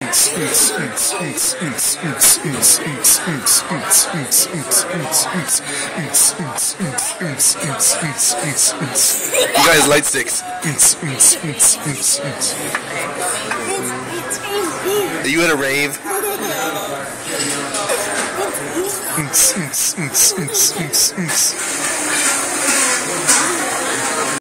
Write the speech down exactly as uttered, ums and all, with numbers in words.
You guys light sticks. Are you at a rave?